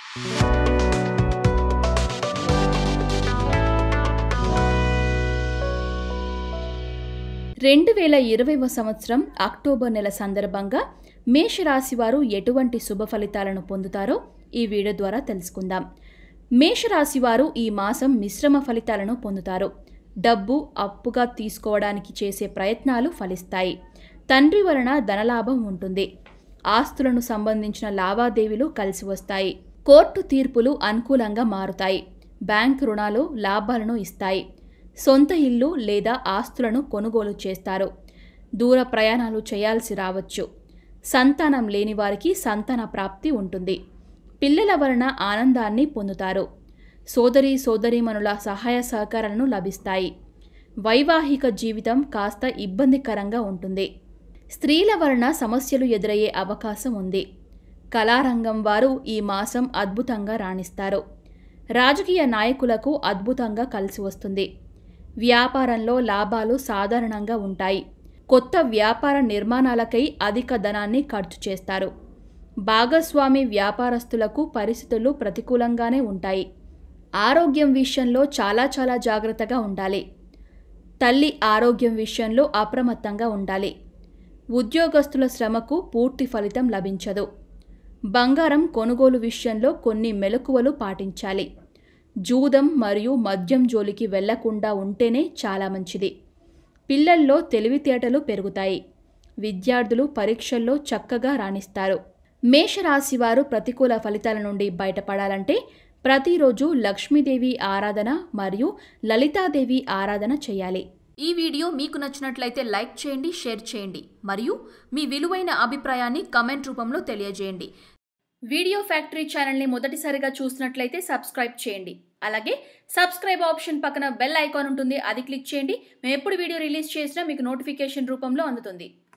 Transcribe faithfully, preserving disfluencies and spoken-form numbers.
రెండు వేల ఇరవైవ సంవత్సరం అక్టోబర్ నెల సందర్భంగా మేషరాశి వారు ఎటువంటి శుభ ఫలితాలను పొందుతారో ఈ వీడియో ద్వారా తెలుసుకుందాం. మేషరాశి వారు ఈ మాసం మిశ్రమ ఫలితాలను పొందుతారు. డబ్బు అప్పుగా తీసుకోవడానికి చేసే ప్రయత్నాలు ఫలిస్తాయి. తండ్రి వలన ధనలాభం ఉంటుంది. ఆస్తులను సంబంధించిన లావాదేవీలు కలిసి వస్తాయి. కోర్టు తీర్పులు అనుకూలంగా మారుతాయి. బ్యాంక్ రుణాలు లాభాలను ఇస్తాయి. సొంత ఇల్లు లేదా ఆస్తులను కొనుగోలు చేస్తారు. దూర ప్రయాణాలు చేయాల్సి రావచ్చు. సంతానం లేని వారికి సంతాన ప్రాప్తి ఉంటుంది. పిల్లల వలన ఆనందాన్ని పొందుతారు. సోదరీ సోదరీమణుల సహాయ సహకారాలను లభిస్తాయి. వైవాహిక జీవితం కాస్త ఇబ్బందికరంగా ఉంటుంది. స్త్రీల వలన సమస్యలు ఎదురయ్యే అవకాశం ఉంది. కళారంగం వారు ఈ మాసం అద్భుతంగా రాణిస్తారు. రాజకీయ నాయకులకు అద్భుతంగా కలిసి వస్తుంది. వ్యాపారంలో లాభాలు సాధారణంగా ఉంటాయి. కొత్త వ్యాపార నిర్మాణాలకై అధిక ధనాన్ని ఖర్చు చేస్తారు. భాగస్వామి వ్యాపారస్తులకు పరిస్థితులు ప్రతికూలంగానే ఉంటాయి. ఆరోగ్యం విషయంలో చాలా చాలా జాగ్రత్తగా ఉండాలి. తల్లి ఆరోగ్యం విషయంలో అప్రమత్తంగా ఉండాలి. ఉద్యోగస్తుల శ్రమకు పూర్తి ఫలితం లభించదు. బంగారం కొనుగోలు విషయంలో కొన్ని మెలకువలు పాటించాలి. జూదం మరియు మద్యం జోలికి వెళ్లకుండా ఉంటేనే చాలా మంచిది. పిల్లల్లో తెలివితేటలు పెరుగుతాయి. విద్యార్థులు పరీక్షల్లో చక్కగా రాణిస్తారు. మేషరాశి వారు ప్రతికూల ఫలితాల నుండి బయటపడాలంటే ప్రతిరోజు లక్ష్మీదేవి ఆరాధన మరియు లలితాదేవి ఆరాధన చేయాలి. ఈ వీడియో మీకు నచ్చినట్లయితే లైక్ చేయండి, షేర్ చేయండి మరియు మీ విలువైన అభిప్రాయాన్ని కామెంట్ రూపంలో తెలియజేయండి. వీడియో ఫ్యాక్టరీ ఛానల్ని మొదటిసారిగా చూసినట్లయితే సబ్స్క్రైబ్ చేయండి. అలాగే సబ్స్క్రైబ్ ఆప్షన్ పక్కన బెల్ ఐకాన్ ఉంటుంది, అది క్లిక్ చేయండి. మేము ఎప్పుడు వీడియో రిలీజ్ చేసినా మీకు నోటిఫికేషన్ రూపంలో అందుతుంది.